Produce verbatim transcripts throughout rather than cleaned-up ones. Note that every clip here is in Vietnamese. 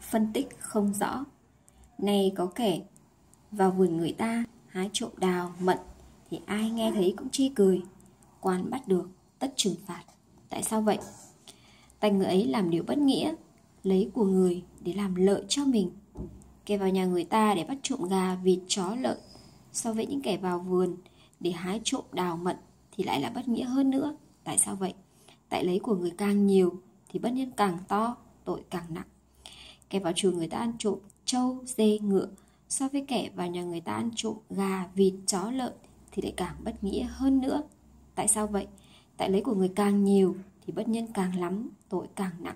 phân tích không rõ. Này có kẻ vào vườn người ta hái trộm đào mận, thì ai nghe thấy cũng chê cười. Quan bắt được tất trừng phạt. Tại sao vậy? Tại người ấy làm điều bất nghĩa, lấy của người để làm lợi cho mình. Kẻ vào nhà người ta để bắt trộm gà, vịt, chó, lợn, so với những kẻ vào vườn để hái trộm đào mận thì lại là bất nghĩa hơn nữa. Tại sao vậy? Tại lấy của người càng nhiều thì bất nhân càng to, tội càng nặng. Kẻ vào chuồng người ta ăn trộm trâu, dê, ngựa, so với kẻ vào nhà người ta ăn trộm gà, vịt, chó, lợn thì lại càng bất nghĩa hơn nữa. Tại sao vậy? Tại lấy của người càng nhiều thì bất nhân càng lắm, tội càng nặng.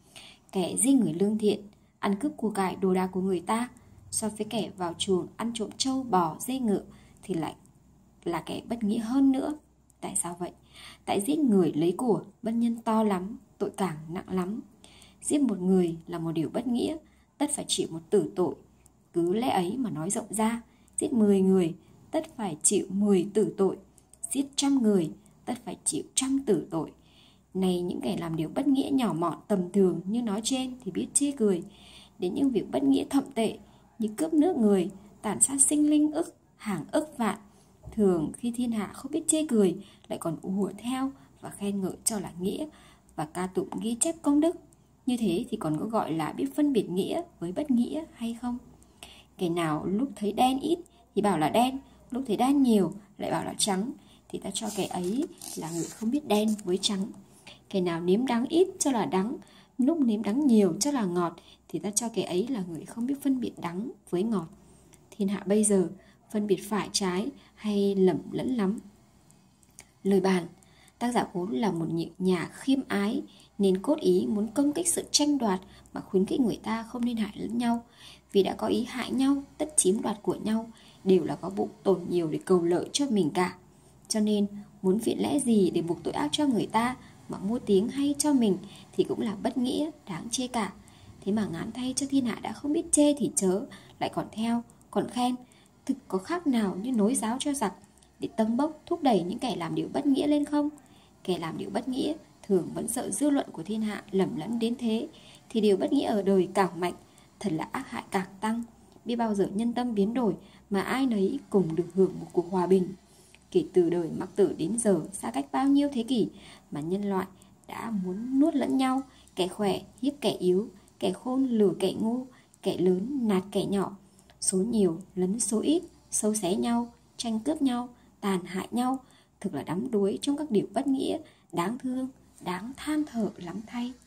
Kẻ giết người lương thiện, ăn cướp của cải đồ đạc của người ta, so với kẻ vào chuồng ăn trộm trâu, bò, dê, ngựa thì lại là kẻ bất nghĩa hơn nữa. Tại sao vậy? Tại giết người lấy của bất nhân to lắm, tội càng nặng lắm. Giết một người là một điều bất nghĩa, tất phải chịu một tử tội. Cứ lẽ ấy mà nói rộng ra, giết mười người tất phải chịu mười tử tội, giết trăm người tất phải chịu trăm tử tội. Này những kẻ làm điều bất nghĩa nhỏ mọn tầm thường như nói trên thì biết chê cười, đến những việc bất nghĩa thậm tệ như cướp nước người, tàn sát sinh linh ức hàng ức vạn, thường khi thiên hạ không biết chê cười lại còn ùa theo và khen ngợi cho là nghĩa và ca tụng ghi chép công đức. Như thế thì còn có gọi là biết phân biệt nghĩa với bất nghĩa hay không? Kẻ nào lúc thấy đen ít thì bảo là đen, lúc thấy đen nhiều lại bảo là trắng, thì ta cho kẻ ấy là người không biết đen với trắng. Kẻ nào nếm đắng ít cho là đắng, lúc nếm đắng nhiều cho là ngọt, thì ta cho kẻ ấy là người không biết phân biệt đắng với ngọt. Thiên hạ bây giờ phân biệt phải trái hay lầm lẫn lắm. Lời bàn, tác giả vốn là một nhà khiêm ái, nên cốt ý muốn công kích sự tranh đoạt mà khuyến khích người ta không nên hại lẫn nhau. Vì đã có ý hại nhau, tất chiếm đoạt của nhau đều là có bụng tổn nhiều để cầu lợi cho mình cả. Cho nên muốn viện lẽ gì để buộc tội ác cho người ta mà mua tiếng hay cho mình thì cũng là bất nghĩa, đáng chê cả. Thế mà ngán thay cho thiên hạ đã không biết chê thì chớ, lại còn theo, còn khen. Thực có khác nào như nối giáo cho giặc để tâng bốc thúc đẩy những kẻ làm điều bất nghĩa lên không? Kẻ làm điều bất nghĩa thường vẫn sợ dư luận của thiên hạ lầm lẫn đến thế, thì điều bất nghĩa ở đời càng mạnh, thật là ác hại càng tăng. Biết bao giờ nhân tâm biến đổi mà ai nấy cùng được hưởng một cuộc hòa bình. Kể từ đời Mạc Tử đến giờ, xa cách bao nhiêu thế kỷ mà nhân loại đã muốn nuốt lẫn nhau, kẻ khỏe hiếp kẻ yếu, kẻ khôn lừa kẻ ngu, kẻ lớn nạt kẻ nhỏ. Số nhiều lấn số ít, sâu xé nhau, tranh cướp nhau, tàn hại nhau, thực là đắm đuối trong các điều bất nghĩa, đáng thương, đáng than thở lắm thay.